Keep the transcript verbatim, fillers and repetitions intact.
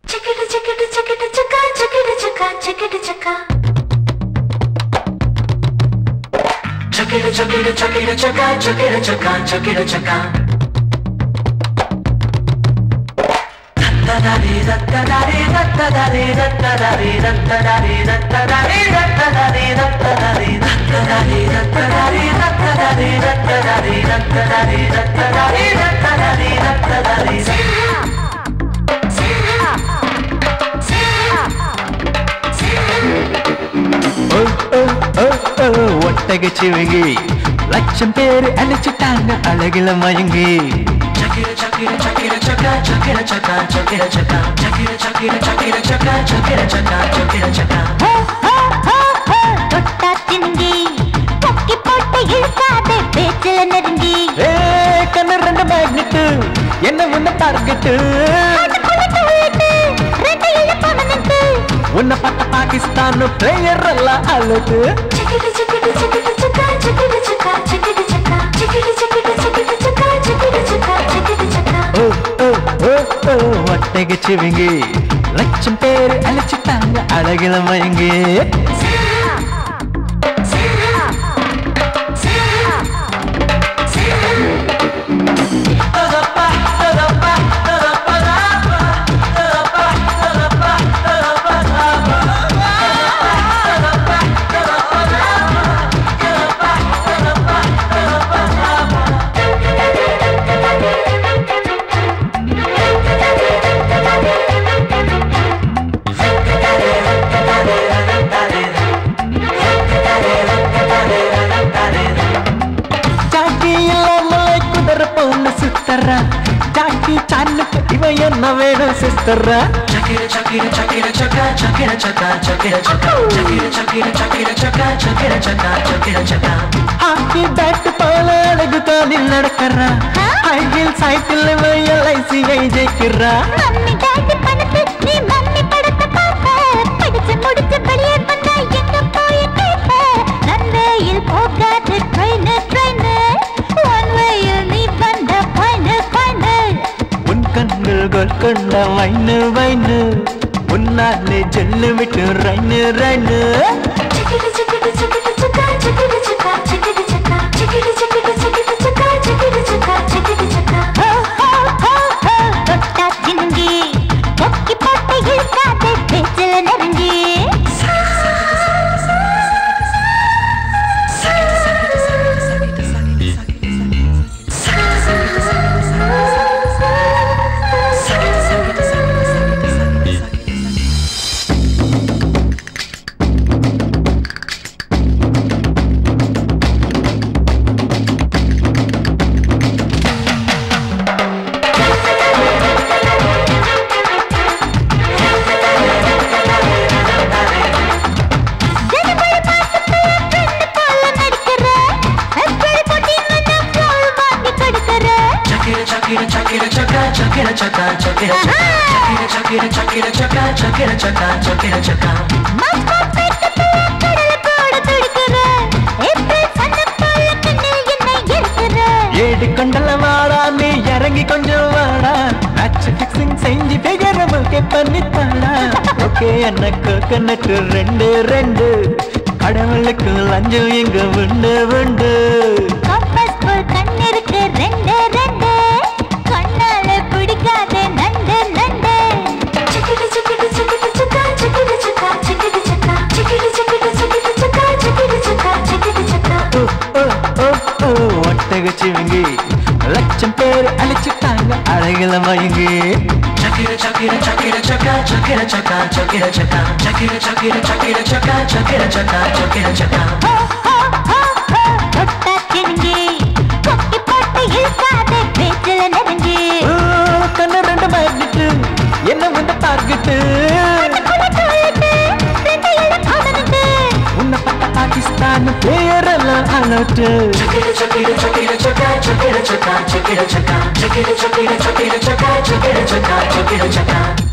Ottaga Sivingi லட்சம் பேர் அழைச்சிட்டாங்க அழகில மயங்கி சக்கிர சக்கிர சக்கிர சக்கா சக்கிர சக்கா சக்கிர சக்கா சக்கிர சக்கிர சக்கிர சக்கா சக்கிர சக்கா சக்கிர சக்கா தொட்டா சினுங்கி கொக்கி போட்டு இழுக்காதே பேச்சில நெருங்கி ஏ கண்ணு ரெண்டு மேக்னெட் என்ன உன்ன டார்கெட் ரெண்டு இழ பர்மனன்ட் உன்ன பட்ட பாகிஸ்தான் பிளேயர் எல்லாம் அலர்ட் சக்கிர சக்கிர சக்கிர சக்கா சக்கிர சக்கா சக்கிர சக்கா சக்கிர சக்கிர சக்கிர சக்கா சக்கிர சக்கா சக்கிர சக்கா ஓ ஓ ஓ ஓ Ottaga Sivingi லட்சம் பேர் அழைச்சிட்டாங்க அழகில மயங்கி Jackie Chanuக்கு இவன் என்ன வேணும் சிஸ்டரா சக்கிர சக்கிர சக்கிர சக்கா சக்கிர சக்கா சக்கிர சக்கா சக்கிர சக்கிர சக்கிர சக்கா சக்கிர சக்கா சக்கிர சக்கா ஹாக்கி பேட் போல அழகு காலில் நடக்கறா ஹைகில் சைக்கிள் எல்ஐசியை ஜெயிக்கிறா மம்மி டாடி பணத்து நீ மம்மி படத்தை பார்க்க படிச்சு முடிச்சு வெளியே வந்தா எங்க போய் கேட்க ரன்வேயில் போகாது ட்ரெயின் ட்ரெயின் ஒன் வேயில் நீ வந்த ஃபைனல் ஃபைனல் உன் கண்கள் கொண்ட வைனு வைனு உன்னாலே ஜெல்லு விட்டு ரைனு ரைனு சக்கிர சக்கிர சக்கிர சக்கா சக்கிர சக்கா சக்கிர சக்கா சக்கிர சக்கிர சக்கிர சக்கா சக்கிர சக்கா சக்கிர சக்கா தொட்டா சினுங்கி கொக்கி போட்டு இழுக்காதே பேச்சில நெருங்கி ஏடு கண்டல வாடா நீ இறங்கி கொஞ்சம் வாடா மேட்ச் ஃபிக்ஸிங் செஞ்சு பிகர ஓகே பண்ணித்தாடா ஓகே எனக்கு கண்ணட்டு ரெண்டு ரெண்டு கடவுளுக்கு லஞ்சம் எங்க உண்டு உண்டு கம்பஸ் போல் கண்ணிருக்கு ரெண்டு ரெண்டு கண்ணால பிடிக்காதே நண்டு நண்டு சக்கிர சக்கிர சக்கிர சக்கா சக்கிர சக்கா சக்கிர சக்கா சக்கிர சக்கிர சக்கிர சக்கா சக்கிர சக்கா சக்கிர சக்கா ஓ ஓ ஓ ஓ Ottaga Sivingi லட்சம் பேர் அழைச்சிட்டாங்க அழகில மயங்கி சக்கிர சக்கிர சக்கிர சக்கா சக்கிர சக்கா சக்கிர சக்கா சக்கிர சக்கிர சக்கிர சக்கா சக்கிர சக்கா சக்கிர சக்கா தொட்டா சினுங்கி கொக்கி போட்டு இழுக்காதே பேச்சில நெருங்கி கண்ணு ரெண்டு மேக்னெட் என்ன உந்த டார்கெட் உன்ன பட்ட பாகிஸ்தான் பிளேயர் எல்லாம் அலர்ட் சக்கிர சக்கிர சக்கிர சக்கா சக்கிர சக்கா சக்கிர சக்கா சக்கிர சக்கிர சக்கிர சக்கா சக்கிர சக்கா சக்கிர சக்கா